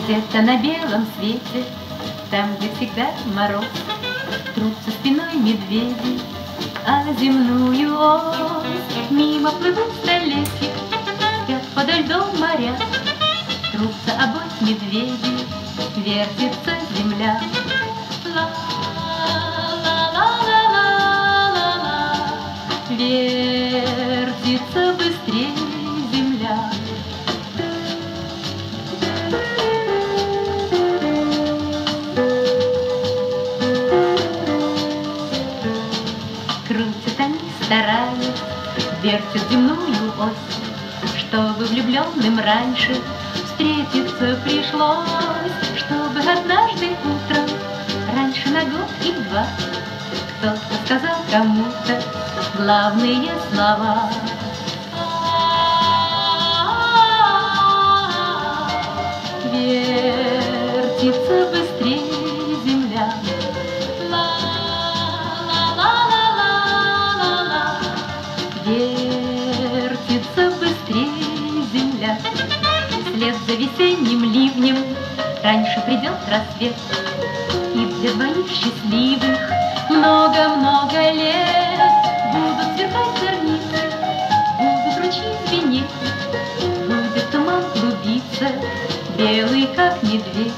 Где-то на белом свете, там, где всегда мороз, трутся спиной медведи, а земную ось мимо плывут столетия, спят подо льдом моря. Трутся обось медведи, вертится земля. Ла-ла-ла-ла-ла-ла, вертится быстрее земля. Крутят они, стараясь, вертят земную ось, чтобы влюбленным раньше встретиться пришлось, чтобы однажды утром, раньше на год и два, кто-то сказал кому-то главные слова. Вертится быстрее земля. Ла-ла-ла-ла-ла-ла, вертится быстрее земля. Вслед за весенним ливнем раньше придет рассвет, и для двоих счастливых много-много лет будут сверкать зорницы, будут ручьи звенеть, будет туман клубиться, белый как медведь.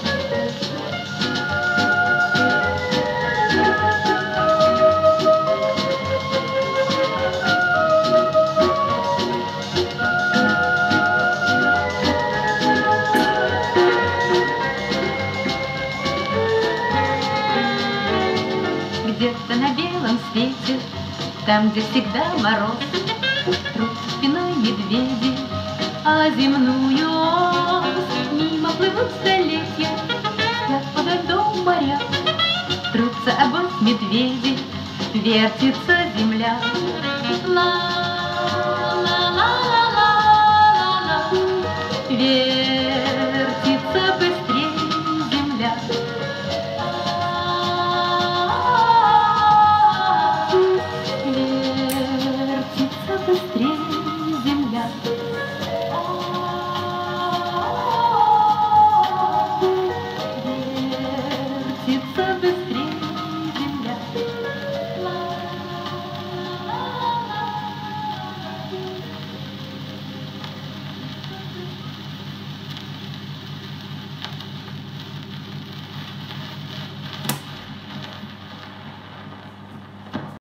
Где-то на белом свете, там, где всегда мороз, трутся спиной медведи, а земную ось мимо плывут столетия, спят подо льдом моря. Трутся обось медведи, вертится земля.